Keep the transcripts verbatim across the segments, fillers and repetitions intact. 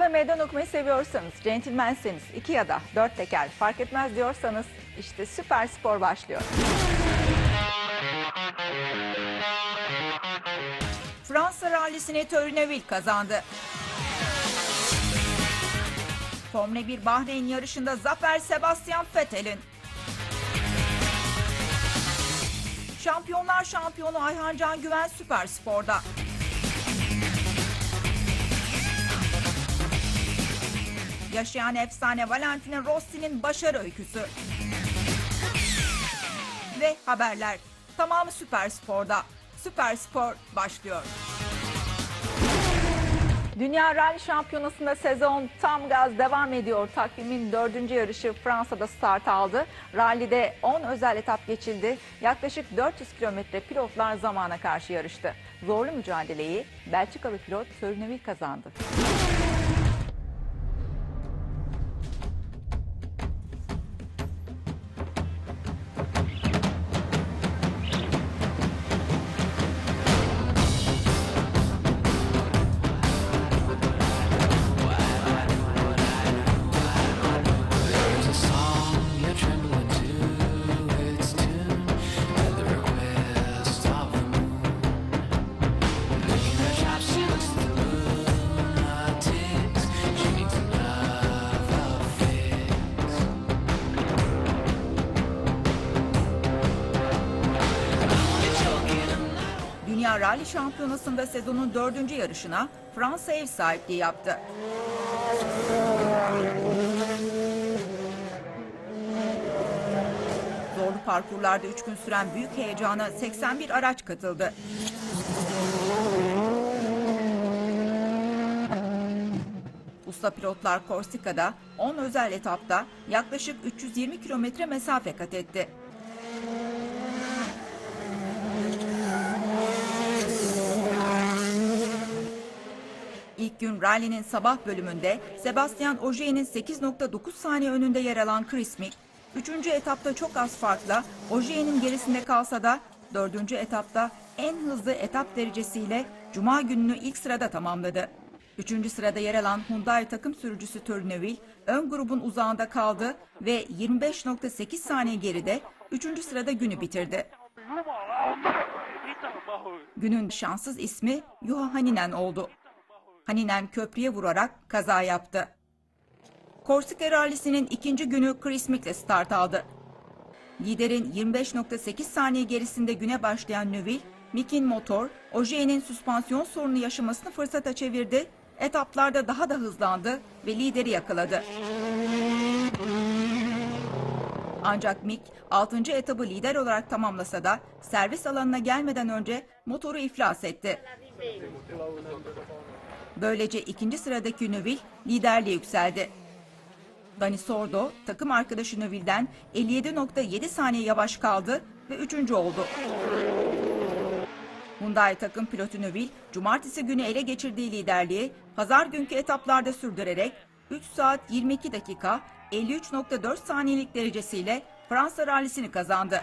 Arabada meydan okumayı seviyorsanız, centilmenseniz, iki ya da dört teker fark etmez diyorsanız işte Süper Spor başlıyor. Fransa rallisini Tourneville kazandı. Formula bir Bahreyn yarışında zafer Sebastian Vettel'in. Şampiyonlar şampiyonu Ayhan Can Güven Süper Spor'da. Yaşayan efsane Valentino Rossi'nin başarı öyküsü. Ve haberler. Tamamı Süper Spor'da. Süper Spor başlıyor. Dünya Rally Şampiyonası'nda sezon tam gaz devam ediyor. Takvimin dördüncü yarışı Fransa'da start aldı. Rally'de on özel etap geçildi. Yaklaşık dört yüz kilometre pilotlar zamana karşı yarıştı. Zorlu mücadeleyi Belçikalı pilot Tourneville kazandı. Dünya Rally Şampiyonası'nda sezonun dördüncü yarışına Fransa ev sahipliği yaptı. Zorlu parkurlarda üç gün süren büyük heyecana seksen bir araç katıldı. Usta pilotlar Korsika'da on özel etapta yaklaşık üç yüz yirmi kilometre mesafe kat etti. İlk gün rally'nin sabah bölümünde Sebastian Ogier'in sekiz nokta dokuz saniye önünde yer alan Chris Mick, üçüncü etapta çok az farkla Ogier'in gerisinde kalsa da dördüncü etapta en hızlı etap derecesiyle Cuma gününü ilk sırada tamamladı. Üçüncü sırada yer alan Hyundai takım sürücüsü Tourneville ön grubun uzağında kaldı ve yirmi beş nokta sekiz saniye geride üçüncü sırada günü bitirdi. Günün şanssız ismi Juha Hänninen oldu. Hänninen köprüye vurarak kaza yaptı. Korsika rallisinin ikinci günü Chris Mick'le start aldı. Liderin yirmi beş nokta sekiz saniye gerisinde güne başlayan Neuville, Mick'in motor, Ogier'in süspansiyon sorunu yaşamasını fırsata çevirdi, etaplarda daha da hızlandı ve lideri yakaladı. Ancak Mick altıncı etabı lider olarak tamamlasa da servis alanına gelmeden önce motoru iflas etti. Böylece ikinci sıradaki Neuville liderliğe yükseldi. Dani Sordo takım arkadaşı Neuville'den elli yedi nokta yedi saniye yavaş kaldı ve üçüncü oldu. Hyundai takım pilotu Neuville, cumartesi günü ele geçirdiği liderliği pazar günkü etaplarda sürdürerek üç saat yirmi iki dakika elli üç nokta dört saniyelik derecesiyle Fransa rallisini kazandı.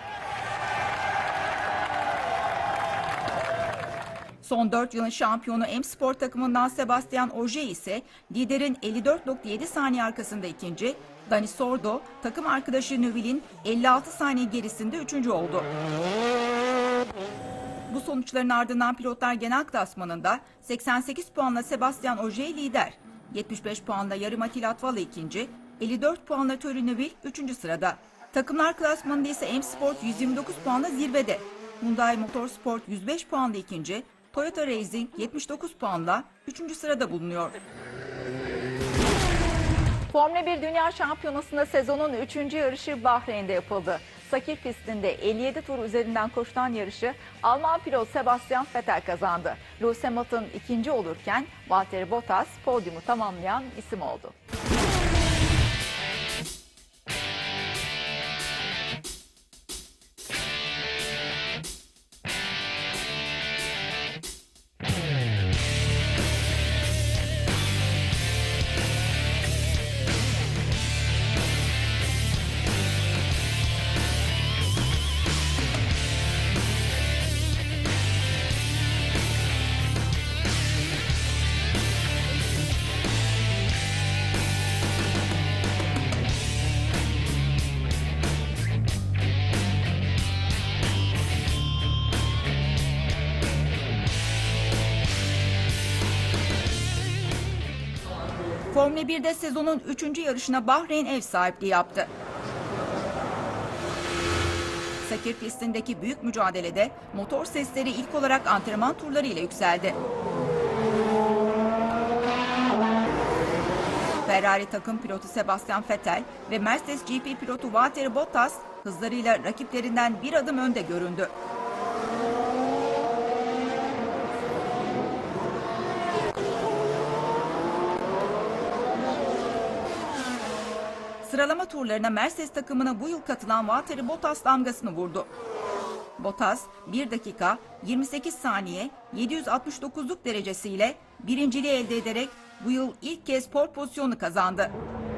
Son dört yılın şampiyonu M-Sport takımından Sebastian Ogier ise liderin elli dört nokta yedi saniye arkasında ikinci, Dani Sordo takım arkadaşı Neuville'in elli altı saniye gerisinde üçüncü oldu. Bu sonuçların ardından pilotlar genel klasmanında seksen sekiz puanla Sebastian Ogier lider, yetmiş beş puanla yarım Attila Atvala ikinci, elli dört puanla Tourneville üçüncü sırada. Takımlar klasmanında ise M-Sport yüz yirmi dokuz puanla zirvede, Hyundai Motorsport yüz beş puanla ikinci, Toyota Racing yetmiş dokuz puanla üçüncü sırada bulunuyor. Formula bir Dünya Şampiyonası'nda sezonun üçüncü yarışı Bahreyn'de yapıldı. Sakir pistinde elli yedi tur üzerinden koşulan yarışı Alman pilot Sebastian Vettel kazandı. Lewis Hamilton ikinci olurken Valtteri Bottas podyumu tamamlayan isim oldu. Formula bir'de sezonun üçüncü yarışına Bahreyn ev sahipliği yaptı. Sakir pistindeki büyük mücadelede motor sesleri ilk olarak antrenman turları ile yükseldi. Ferrari takım pilotu Sebastian Vettel ve Mercedes G P pilotu Valtteri Bottas hızlarıyla rakiplerinden bir adım önde göründü. Sıralama turlarına Mercedes takımına bu yıl katılan Valtteri Bottas damgasını vurdu. Bottas bir dakika yirmi sekiz saniye yedi yüz altmış dokuzluk derecesiyle birinciliği elde ederek bu yıl ilk kez pole pozisyonu kazandı.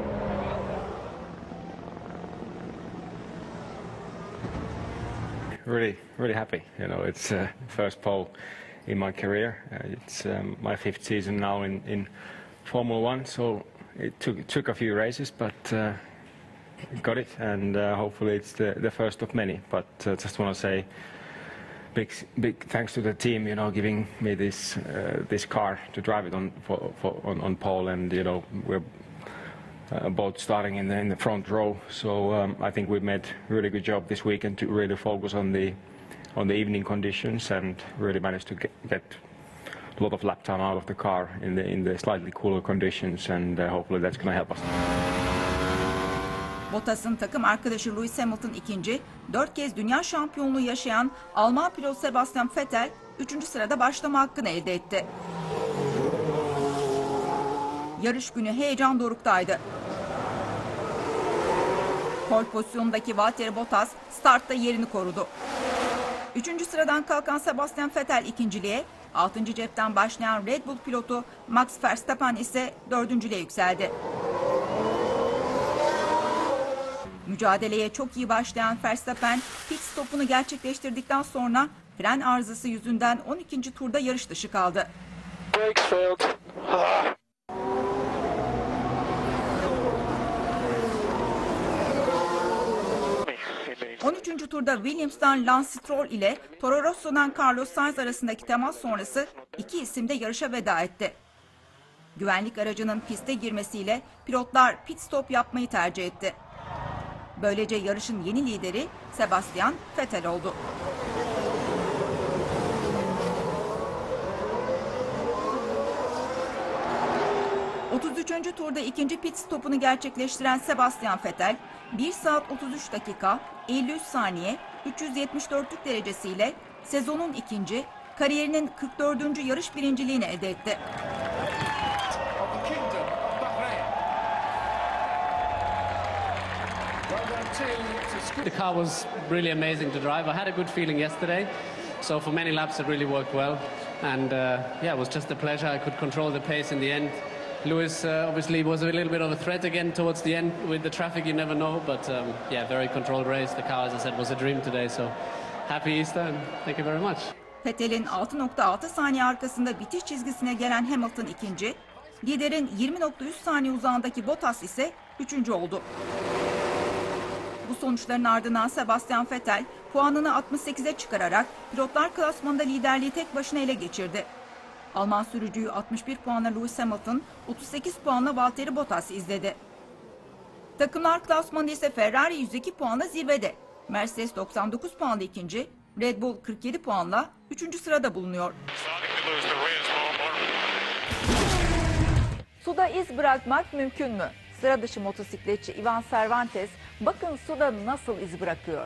Really, really happy. You know, it's uh, first pole in my career. Uh, it's um, my fifth season now in, in Formula One, so it took it took a few races, but uh, got it, and uh, hopefully it's the, the first of many. But uh, just want to say big big thanks to the team, you know, giving me this uh, this car to drive it on for, for on, on pole, and you know we're uh, both starting in the in the front row. So um, I think we've made a really good job this weekend to really focus on the on the evening conditions and really managed to get, get a lot of lap time out of the car in the in the slightly cooler conditions, and uh, hopefully that's going to help us. Bottas'ın takım arkadaşı Lewis Hamilton ikinci, dört kez dünya şampiyonluğu yaşayan Alman pilot Sebastian Vettel üçüncü sırada başlama hakkını elde etti. Yarış günü heyecan doruktaydı. Pole pozisyonundaki Valtteri Bottas startta yerini korudu. Üçüncü sıradan kalkan Sebastian Vettel ikinciliğe, altıncı cepten başlayan Red Bull pilotu Max Verstappen ise dördüncülüğe yükseldi. Mücadeleye çok iyi başlayan Verstappen pit stopunu gerçekleştirdikten sonra fren arızası yüzünden on ikinci turda yarış dışı kaldı. on üçüncü turda Williams'tan Lance Stroll ile Toro Rosso'dan Carlos Sainz arasındaki temas sonrası iki isim de yarışa veda etti. Güvenlik aracının piste girmesiyle pilotlar pit stop yapmayı tercih etti. Böylece yarışın yeni lideri Sebastian Vettel oldu. otuz üçüncü turda ikinci pit stopunu gerçekleştiren Sebastian Vettel bir saat otuz üç dakika elli üç saniye üç yüz yetmiş dörtlük derecesiyle sezonun ikinci, kariyerinin kırk dördüncü yarış birinciliğini elde etti. The car was really amazing to drive. I had a good feeling yesterday, so for many laps it really worked well, and uh, yeah, it was just a pleasure. I could control the pace in the end. Lewis uh, obviously was a little bit of a threat again towards the end with the traffic. You never know, but um, yeah, very controlled race. The car, as I said, was a dream today. So happy Easter, and thank you very much. Vettel'in altı nokta altı saniye arkasında bitiş çizgisine gelen Hamilton ikinci, liderin yirmi nokta üç saniye uzağındaki Bottas ise üçüncü oldu. Bu sonuçların ardından Sebastian Vettel puanını altmış sekize çıkararak pilotlar klasmanında liderliği tek başına ele geçirdi. Alman sürücüyü altmış bir puanla Lewis Hamilton, otuz sekiz puanla Valtteri Bottas izledi. Takımlar klasmanında ise Ferrari yüz iki puanla zirvede. Mercedes doksan dokuz puanla ikinci, Red Bull kırk yedi puanla üçüncü sırada bulunuyor. Suda iz bırakmak mümkün mü? Sıra dışı motosikletçi Ivan Cervantes bakın suda nasıl iz bırakıyor.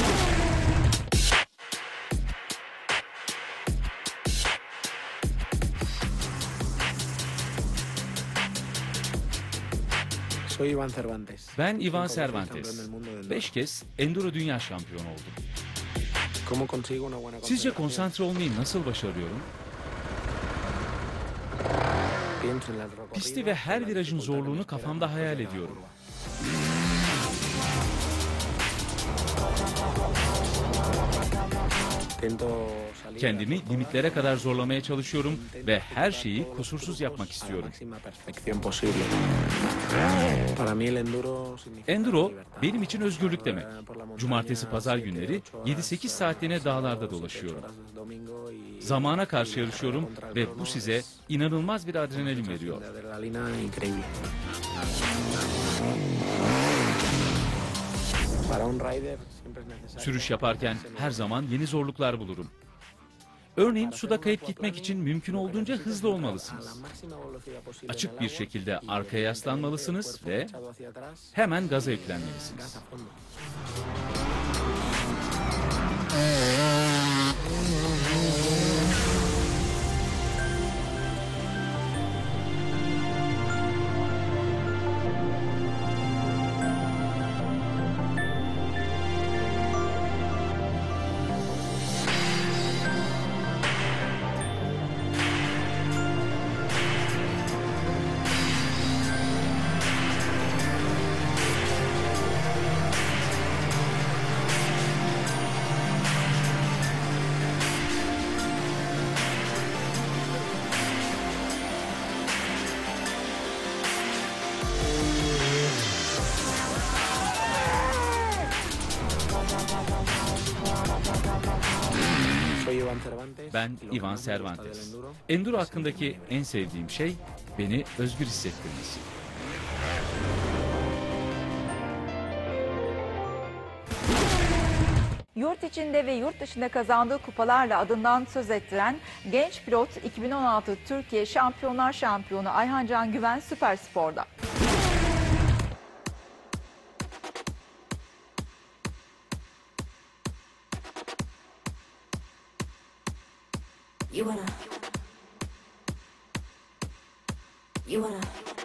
Ben Ivan Cervantes. Beş kez Enduro Dünya Şampiyonu oldum. Sizce konsantre olmayı nasıl başarıyorum? Pisti ve her virajın zorluğunu kafamda hayal ediyorum. Kendimi limitlere kadar zorlamaya çalışıyorum ve her şeyi kusursuz yapmak istiyorum. Enduro benim için özgürlük demek. Cumartesi pazar günleri yedi sekiz saatliğine dağlarda dolaşıyorum. Zamana karşı yarışıyorum ve bu size inanılmaz bir adrenalin veriyor. Sürüş yaparken her zaman yeni zorluklar bulurum. Örneğin suda kayıp gitmek için mümkün olduğunca hızlı olmalısınız. Açık bir şekilde arkaya yaslanmalısınız ve hemen gaza yüklenmelisiniz. Ben Ivan Cervantes. Enduro hakkındaki en sevdiğim şey beni özgür hissettirmesi. Yurt içinde ve yurt dışında kazandığı kupalarla adından söz ettiren genç pilot iki bin on altı Türkiye Şampiyonlar Şampiyonu Ayhan Can Güven Süperspor'da. You wanna, you wanna.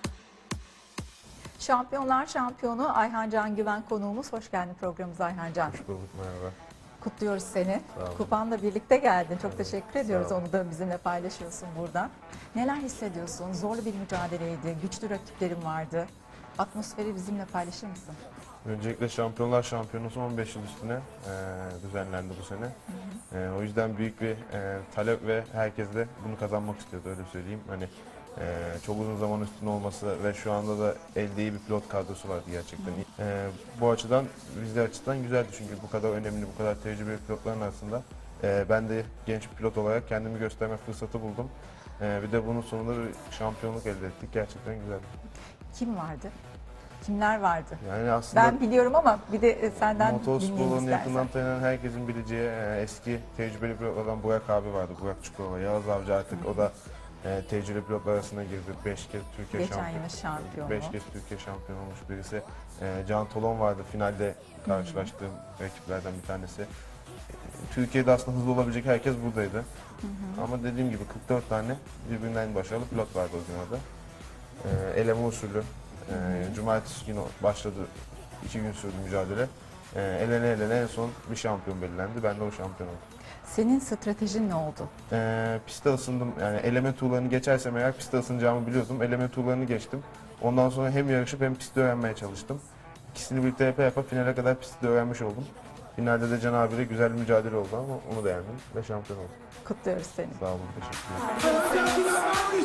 Şampiyonlar Şampiyonu Ayhan Can Güven konuğumuz. Hoş geldin programımıza Ayhan Can. Hoş bulduk, merhaba. Kutluyoruz seni. Sağ olun. Kupanla birlikte geldin. Çok Evet, teşekkür ediyoruz. sağ olun. Onu da bizimle paylaşıyorsun burada. Neler hissediyorsun? Zorlu bir mücadeleydi. Güçlü rakiplerin vardı. Atmosferi bizimle paylaşır mısın? Öncelikle Şampiyonlar Şampiyonası on beş yıl üstüne e, düzenlendi bu sene. E, o yüzden büyük bir e, talep ve herkes de bunu kazanmak istiyordu, öyle söyleyeyim. Hani e, çok uzun zaman üstüne olması ve şu anda da elde iyi bir pilot kadrosu vardı gerçekten. E, bu açıdan, bizler açıdan güzeldi çünkü bu kadar önemli, bu kadar tecrübeli pilotların arasında e, ben de genç bir pilot olarak kendimi gösterme fırsatı buldum. E, bir de bunun sonunda bir şampiyonluk elde ettik. Gerçekten güzeldi. Kim vardı? Kimler vardı? Yani aslında Ben biliyorum ama bir de e, senden dinleyelim motorsporunu istersen. yakından tanıyan herkesin bileceği e, eski tecrübeli pilotlardan Burak abi vardı. Burak Çukurova, Yağız Avcı artık o da e, tecrübeli pilotlar arasına girdi. Beş kez Türkiye Geçen şampiyonu. yılın şampiyonu. Beş kez Türkiye şampiyonu olmuş birisi. E, Can Tolon vardı finalde karşılaştığım rakiplerden bir tanesi. E, Türkiye'de aslında hızlı olabilecek herkes buradaydı. Ama dediğim gibi kırk dört tane birbirinden başarılı pilot vardı o gün orada. E, eleme usulü. E, Cumartesi günü başladı. İki gün sürdü mücadele. E, elene elene en son bir şampiyon belirlendi. Ben de o şampiyon oldum. Senin stratejin ne oldu? E, piste ısındım. Yani eleme turlarını geçersem eğer piste ısınacağımı biliyordum. Eleme turlarını geçtim. Ondan sonra hem yarışıp hem pisti öğrenmeye çalıştım. İkisini birlikte yapa yapa finale kadar pisti öğrenmiş oldum. Finalde de Can abiyle güzel bir mücadele oldu ama onu da yendim ve şampiyon oldum. Kutluyoruz seni. Sağ olun, teşekkürler.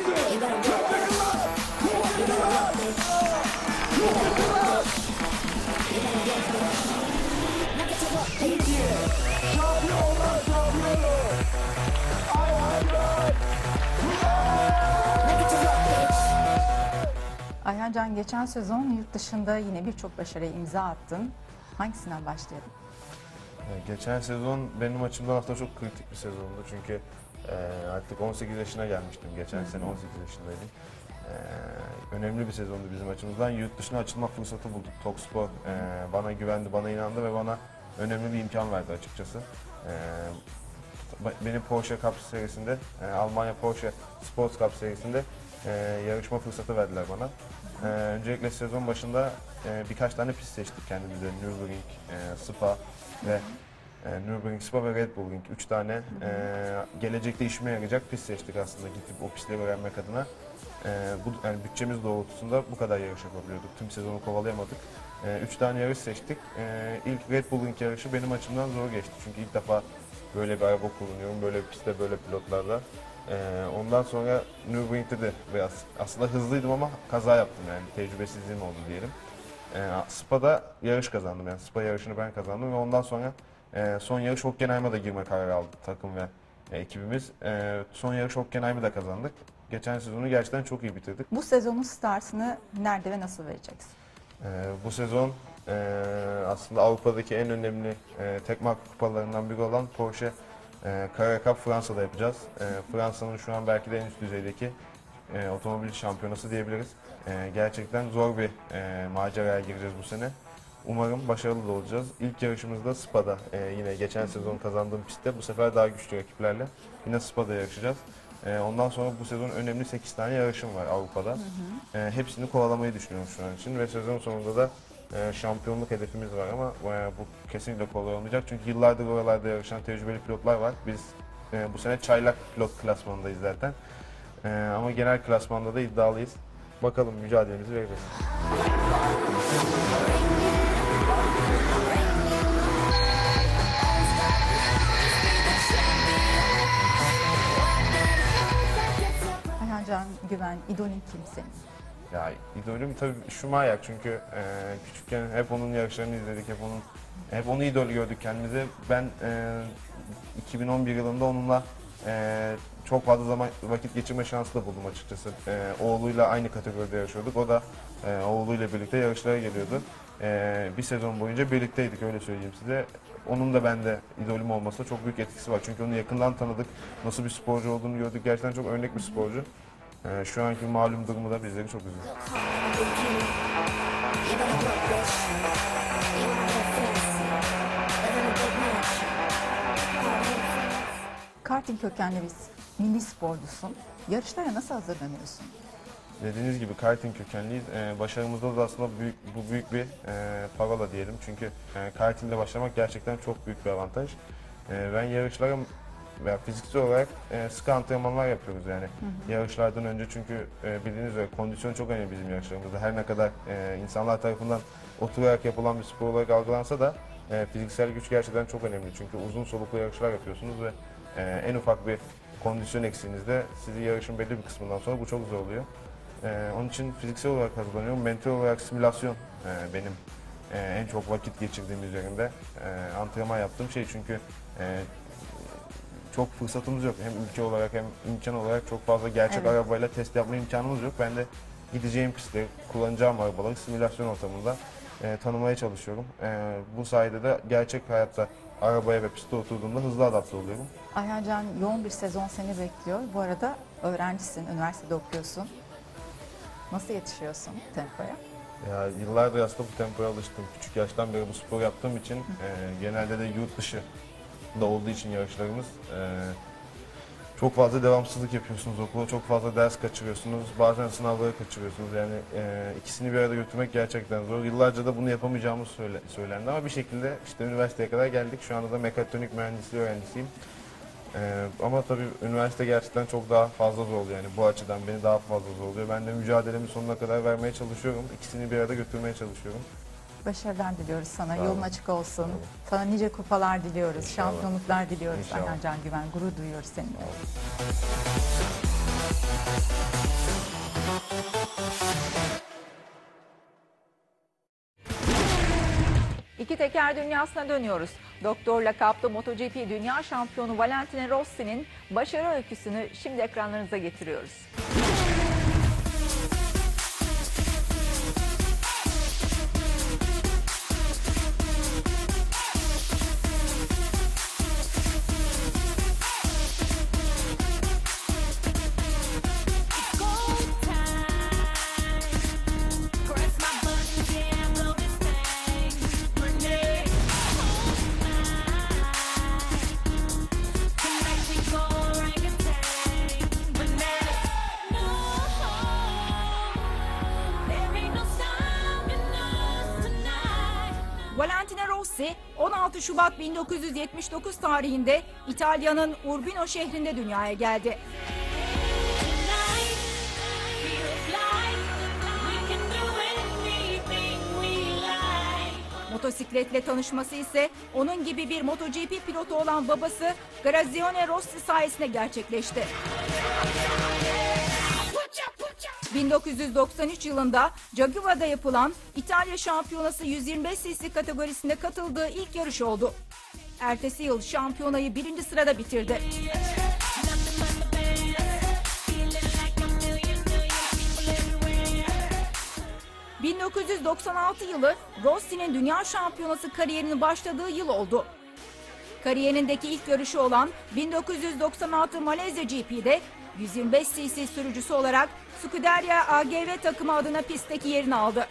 Ayhan Can, geçen sezon yurt dışında yine birçok başarıya imza attın. Hangisinden başlayalım? Yani geçen sezon benim açımdan aslında çok kritik bir sezondu çünkü e, artık on sekiz yaşına gelmiştim. Geçen sene on sekiz yaşındaydım. E, önemli bir sezondu bizim açımızdan. Yurt dışına açılma fırsatı bulduk. Tokspor e, bana güvendi, bana inandı ve bana önemli bir imkan verdi açıkçası. E, beni Porsche Cup serisinde, e, Almanya Porsche Sports Cup serisinde e, yarışma fırsatı verdiler bana. E, öncelikle sezon başında e, birkaç tane pist seçtik kendimize. Nürburgring, e, Spa ve e, Nürburgring, Spa ve Red Bull Ring. Üç tane e, gelecekte işime yarayacak pist seçtik aslında gidip o pistleri öğrenmek adına. e, bu yani bütçemiz doğrultusunda bu kadar yarış yapabiliyorduk. Tüm sezonu kovalayamadık. E, üç tane yarış seçtik. E, ilk Red Bull'un yarışı benim açımdan zor geçti. Çünkü ilk defa böyle bir araba kullanıyorum. Böyle bir pistte, böyle pilotlarda. E, ondan sonra Nürburgring'de de biraz aslında hızlıydım ama kaza yaptım yani. Tecrübesizliğim oldu diyelim. E, Spa'da yarış kazandım. Yani Spa yarışını ben kazandım ve ondan sonra e, son yarış Hockenheim'a da girme kararı aldı takım ve e, ekibimiz. E, son yarış Hockenheim'i de kazandık. Geçen sezonu gerçekten çok iyi bitirdik. Bu sezonun startını nerede ve nasıl vereceksin? Ee, bu sezon e, aslında Avrupa'daki en önemli e, tek marka kupalarından biri olan Porsche e, Carrera Cup Fransa'da yapacağız. E, Fransa'nın şu an belki de en üst düzeydeki e, otomobil şampiyonası diyebiliriz. E, gerçekten zor bir e, maceraya gireceğiz bu sene. Umarım başarılı da olacağız. İlk yarışımızda Spa'da e, yine geçen sezon kazandığım pistte bu sefer daha güçlü rakiplerle yine Spa'da yarışacağız. E, ondan sonra bu sezon önemli sekiz tane yarışım var Avrupa'da. Hı hı. E, hepsini kovalamayı düşünüyorum şu an için ve sezon sonunda da e, şampiyonluk hedefimiz var ama e, bu kesinlikle kolay olmayacak. Çünkü yıllardır oralarda yarışan tecrübeli pilotlar var. Biz e, bu sene çaylak pilot klasmanındayız zaten. E, ama genel klasmanda da iddialıyız. Bakalım mücadelemizi vereceğiz. Ayhancan Güven, idolün kim senin? Ya idolüm tabii Schumacher çünkü e, küçükken hep onun yarışlarını izledik, hep onun hep onu idol gördük kendimize. Ben e, iki bin on bir yılında onunla e, çok fazla zaman vakit geçirme şansı da buldum açıkçası. E, oğluyla aynı kategoride yarışıyorduk. O da e, oğluyla birlikte yarışlara geliyordu. E, bir sezon boyunca birlikteydik, öyle söyleyeyim size. Onun da bende idolüm olmasına çok büyük etkisi var. Çünkü onu yakından tanıdık. Nasıl bir sporcu olduğunu gördük. Gerçekten çok örnek bir sporcu. Ee, şu anki malum durumu da bizleri çok üzüyor. Karting kökenli bir milli sporcusun. Yarışlara nasıl hazırlanıyorsun? Dediğiniz gibi karting kökenliyiz. Ee, başarımızda da aslında büyük, bu büyük bir e, parola diyelim. Çünkü e, kartingle başlamak gerçekten çok büyük bir avantaj. E, ben yarışlara veya fiziksel olarak e, sıkı antrenmanlar yapıyoruz yani. Hı hı. Yarışlardan önce çünkü e, bildiğiniz üzere kondisyon çok önemli bizim yarışlarımızda. Her ne kadar e, insanlar tarafından oturarak yapılan bir spor olarak algılansa da e, fiziksel güç gerçekten çok önemli. Çünkü uzun soluklu yarışlar yapıyorsunuz ve e, en ufak bir kondisyon eksiğinizde sizi yarışın belli bir kısmından sonra bu çok zorluyor. E, onun için fiziksel olarak hazırlanıyorum. Mental olarak simülasyon e, benim e, en çok vakit geçirdiğim üzerinde e, antrenman yaptığım şey çünkü e, çok fırsatımız yok. Hem ülke olarak hem imkan olarak çok fazla gerçek Evet. arabayla test yapma imkanımız yok. Ben de gideceğim pistte, kullanacağım arabaları simülasyon ortamında e, tanımaya çalışıyorum. E, bu sayede de gerçek hayatta arabaya ve piste oturduğumda hızlı adapte oluyorum. Ayhancan, yoğun bir sezon seni bekliyor. Bu arada öğrencisin, üniversitede okuyorsun. Nasıl yetişiyorsun tempoya? Ya, yıllardır aslında bu tempoya alıştım. Küçük yaştan beri bu spor yaptığım için e, genelde de yurt dışı da olduğu için yarışlarımız e, çok fazla devamsızlık yapıyorsunuz okula, çok fazla ders kaçırıyorsunuz, bazen sınavları kaçırıyorsunuz. Yani e, ikisini bir arada götürmek gerçekten zor. Yıllarca da bunu yapamayacağımız söyle, söylendi ama bir şekilde işte üniversiteye kadar geldik. Şu anda da mekatronik mühendisliği öğrencisiyim. E, ama tabii üniversite gerçekten çok daha fazla zorluyor yani bu açıdan beni daha fazla zorluyor. Ben de mücadelemi sonuna kadar vermeye çalışıyorum. İkisini bir arada götürmeye çalışıyorum. Başarılar diliyoruz sana. Sağ Yolun olun. açık olsun. Sağ olun. Sana nice kupalar diliyoruz. İnşallah. Şampiyonluklar diliyoruz. İnşallah. Ayhancan Güven, gurur duyuyoruz seninle. İki teker dünyasına dönüyoruz. Doktor lakaplı MotoGP Dünya Şampiyonu Valentino Rossi'nin başarı öyküsünü şimdi ekranlarınıza getiriyoruz. Valentino Rossi on altı Şubat bin dokuz yüz yetmiş dokuz tarihinde İtalya'nın Urbino şehrinde dünyaya geldi. Motosikletle tanışması ise onun gibi bir MotoGP pilotu olan babası Graziano Rossi sayesinde gerçekleşti. bin dokuz yüz doksan üç yılında Jaguar'da yapılan İtalya Şampiyonası yüz yirmi beş cc kategorisinde katıldığı ilk yarış oldu. Ertesi yıl şampiyonayı birinci sırada bitirdi. bin dokuz yüz doksan altı yılı Rossi'nin dünya şampiyonası kariyerinin başladığı yıl oldu. Kariyerindeki ilk yarışı olan bin dokuz yüz doksan altı Malezya G P'de yüz yirmi beş cc sürücüsü olarak Scuderia A G V takımı adına pistteki yerini aldı.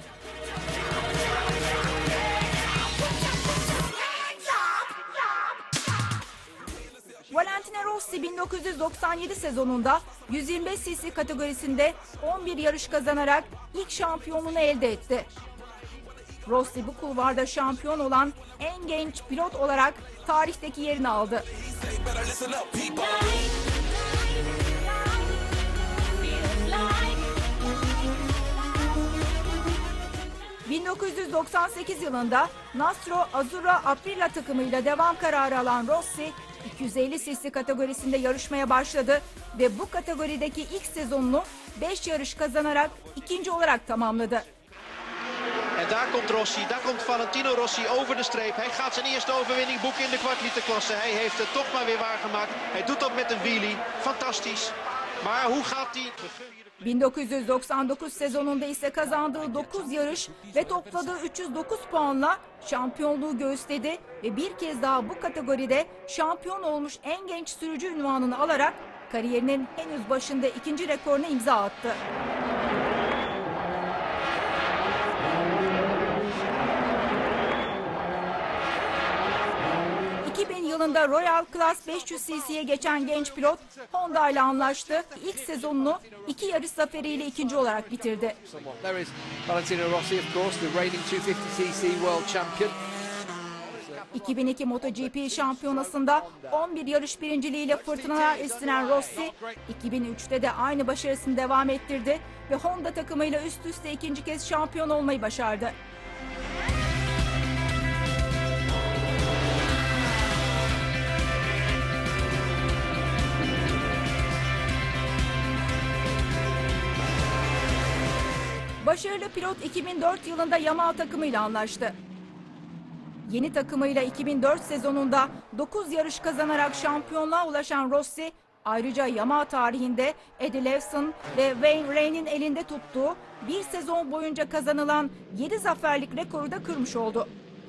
Valentino Rossi bin dokuz yüz doksan yedi sezonunda yüz yirmi beş cc kategorisinde on bir yarış kazanarak ilk şampiyonluğunu elde etti. Rossi bu kulvarda şampiyon olan en genç pilot olarak tarihteki yerini aldı. bin dokuz yüz doksan sekiz yılında Nastro Azzurra Aprilia takımıyla devam kararı alan Rossi, iki yüz elli cc kategorisinde yarışmaya başladı ve bu kategorideki ilk sezonunu beş yarış kazanarak ikinci olarak tamamladı. En daar komt Rossi, daar komt Valentino Rossi over de streep. Hij gaat zijn eerste overwinning boeken in de kwartliterklasse. Hij heeft het toch maar weer waargemaakt. Hij doet dat met een wheelie. Fantastisch. Maar hoe gaat hij... bin dokuz yüz doksan dokuz sezonunda ise kazandığı dokuz yarış ve topladığı üç yüz dokuz puanla şampiyonluğu göğüsledi ve bir kez daha bu kategoride şampiyon olmuş en genç sürücü unvanını alarak kariyerinin henüz başında ikinci rekoruna imza attı. iki bin yılında Royal Class beş yüz cc'ye geçen genç pilot Honda ile anlaştı. İlk sezonunu iki yarış zaferiyle ikinci olarak bitirdi. There is Valentino Rossi, of course, the reigning two fifty cc world champion. iki bin iki MotoGP şampiyonasında on bir yarış birinciliğiyle fırtınalar estiren Rossi, iki bin üçte de aynı başarısını devam ettirdi ve Honda takımıyla üst üste ikinci kez şampiyon olmayı başardı. Başarılı pilot iki bin dört yılında Yamaha takımıyla anlaştı. Yeni takımıyla iki bin dört sezonunda dokuz yarış kazanarak şampiyonluğa ulaşan Rossi, ayrıca Yamaha tarihinde Eddie Lawson ve Wayne Rainey'nin elinde tuttuğu bir sezon boyunca kazanılan yedi zaferlik rekoru da kırmış oldu.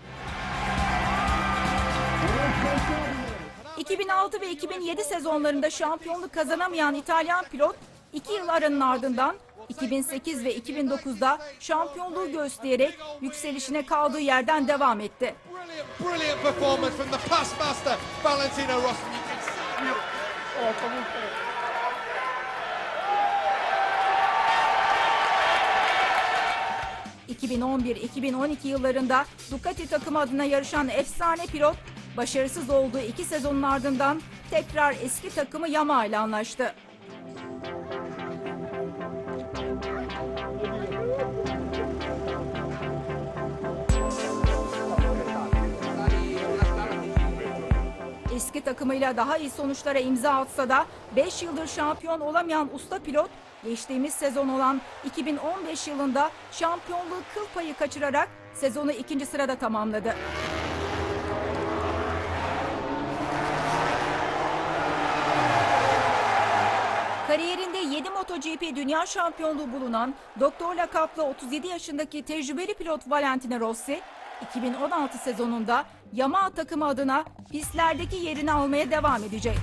iki bin altı ve iki bin yedi sezonlarında şampiyonluk kazanamayan İtalyan pilot, iki yıl aranın ardından iki bin sekiz ve iki bin dokuzda şampiyonluğu göğüsleyerek yükselişine kaldığı yerden devam etti. Brilliant, brilliant performance from the past master, Valentino Rossi. iki bin on bir iki bin on iki yıllarında Ducati takımı adına yarışan efsane pilot, başarısız olduğu iki sezonun ardından tekrar eski takımı Yamaha ile anlaştı. Eski takımıyla daha iyi sonuçlara imza atsa da beş yıldır şampiyon olamayan usta pilot, geçtiğimiz sezon olan iki bin on beş yılında şampiyonluğu kıl payı kaçırarak sezonu ikinci sırada tamamladı. Kariyerinde yedi MotoGP dünya şampiyonluğu bulunan doktor lakaplı otuz yedi yaşındaki tecrübeli pilot Valentino Rossi, iki bin on altı sezonunda Yamaha takımı adına pistlerdeki yerini almaya devam edecek.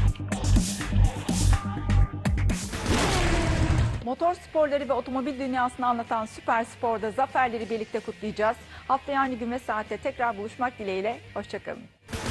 Motor sporları ve otomobil dünyasını anlatan Süper Spor'da zaferleri birlikte kutlayacağız. Haftaya aynı gün ve saatte tekrar buluşmak dileğiyle, hoşça kalın.